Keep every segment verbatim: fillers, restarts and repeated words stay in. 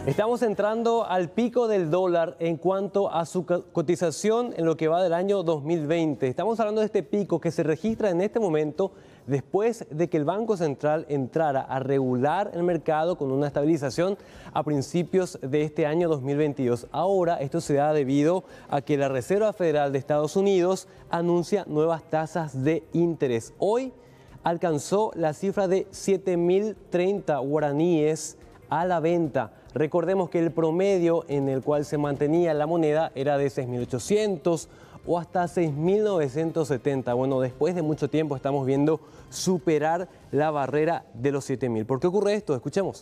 Estamos entrando al pico del dólar en cuanto a su cotización en lo que va del año dos mil veinte. Estamos hablando de este pico que se registra en este momento después de que el Banco Central entrara a regular el mercado con una estabilización a principios de este año dos mil veintidós. Ahora esto se da debido a que la Reserva Federal de Estados Unidos anuncia nuevas tasas de interés. Hoy alcanzó la cifra de siete mil treinta guaraníes a la venta. Recordemos que el promedio en el cual se mantenía la moneda era de seis mil ochocientos o hasta seis mil novecientos setenta. Bueno, después de mucho tiempo estamos viendo superar la barrera de los siete mil. ¿Por qué ocurre esto? Escuchemos.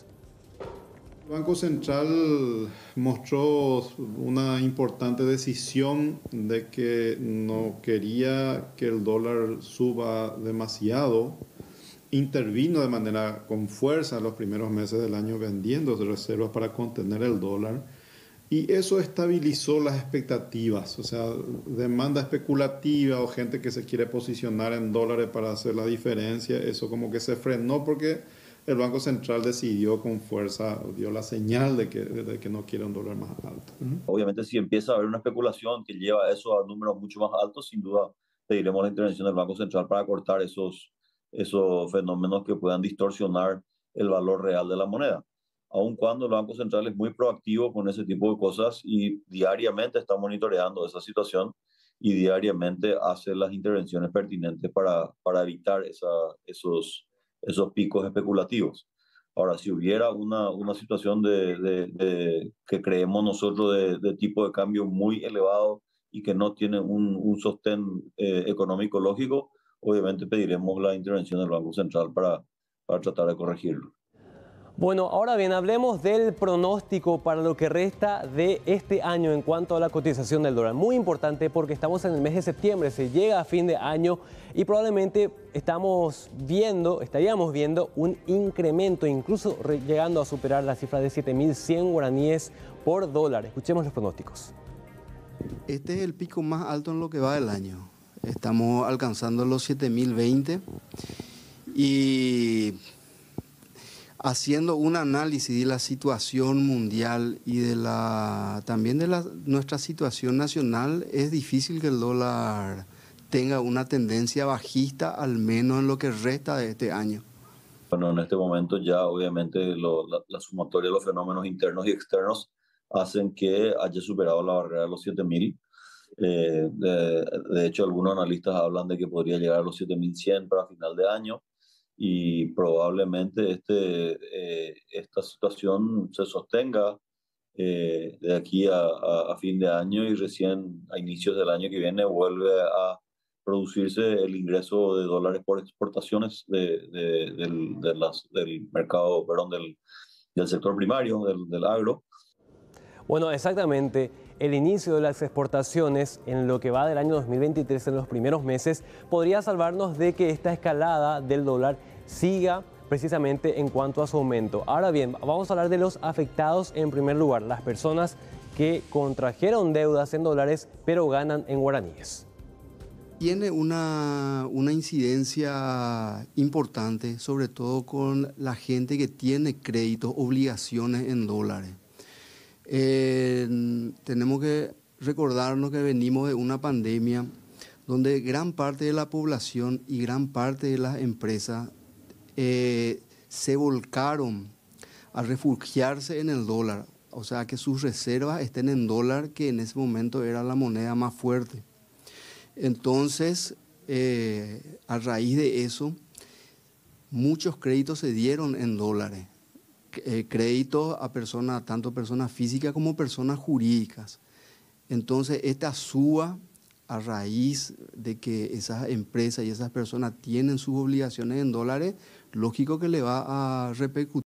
El Banco Central mostró una importante decisión de que no quería que el dólar suba demasiado. Intervino de manera con fuerza en los primeros meses del año vendiendo reservas para contener el dólar y eso estabilizó las expectativas, o sea, demanda especulativa o gente que se quiere posicionar en dólares para hacer la diferencia, eso como que se frenó porque el Banco Central decidió con fuerza, dio la señal de que, de que no quiere un dólar más alto. Obviamente si empieza a haber una especulación que lleva eso a números mucho más altos, sin duda pediremos la intervención del Banco Central para cortar esos esos fenómenos que puedan distorsionar el valor real de la moneda. Aun cuando el Banco Central es muy proactivo con ese tipo de cosas y diariamente está monitoreando esa situación y diariamente hace las intervenciones pertinentes para, para evitar esa, esos, esos picos especulativos. Ahora, si hubiera una, una situación de, de, de, que creemos nosotros de, de tipo de cambio muy elevado y que no tiene un, un sostén eh, económico lógico, obviamente pediremos la intervención del Banco Central para, para tratar de corregirlo. Bueno, ahora bien, hablemos del pronóstico para lo que resta de este año en cuanto a la cotización del dólar. Muy importante porque estamos en el mes de septiembre, se llega a fin de año y probablemente estamos viendo, estaríamos viendo un incremento, incluso llegando a superar la cifra de siete mil cien guaraníes por dólar. Escuchemos los pronósticos. Este es el pico más alto en lo que va del año. Estamos alcanzando los siete mil veinte y haciendo un análisis de la situación mundial y de la, también de la, nuestra situación nacional, es difícil que el dólar tenga una tendencia bajista, al menos en lo que resta de este año. Bueno, en este momento ya obviamente lo, la, la sumatoria de los fenómenos internos y externos hacen que haya superado la barrera de los siete mil. Eh, de, de hecho, algunos analistas hablan de que podría llegar a los siete mil cien para final de año y probablemente este, eh, esta situación se sostenga eh, de aquí a, a, a fin de año y recién a inicios del año que viene vuelve a producirse el ingreso de dólares por exportaciones de, de, del, de las, del mercado, perdón, del, del sector primario, del, del agro. Bueno, exactamente. El inicio de las exportaciones en lo que va del año dos mil veintitrés, en los primeros meses, podría salvarnos de que esta escalada del dólar siga precisamente en cuanto a su aumento. Ahora bien, vamos a hablar de los afectados en primer lugar, las personas que contrajeron deudas en dólares pero ganan en guaraníes. Tiene una, una incidencia importante, sobre todo con la gente que tiene créditos, obligaciones en dólares. Eh, tenemos que recordarnos que venimos de una pandemia donde gran parte de la población y gran parte de las empresas eh, se volcaron a refugiarse en el dólar, o sea que sus reservas estén en dólar, que en ese momento era la moneda más fuerte. Entonces, eh, a raíz de eso, muchos créditos se dieron en dólares. Eh, créditos a personas, tanto personas físicas como personas jurídicas. Entonces, esta suba, a raíz de que esas empresas y esas personas tienen sus obligaciones en dólares, lógico que le va a repercutir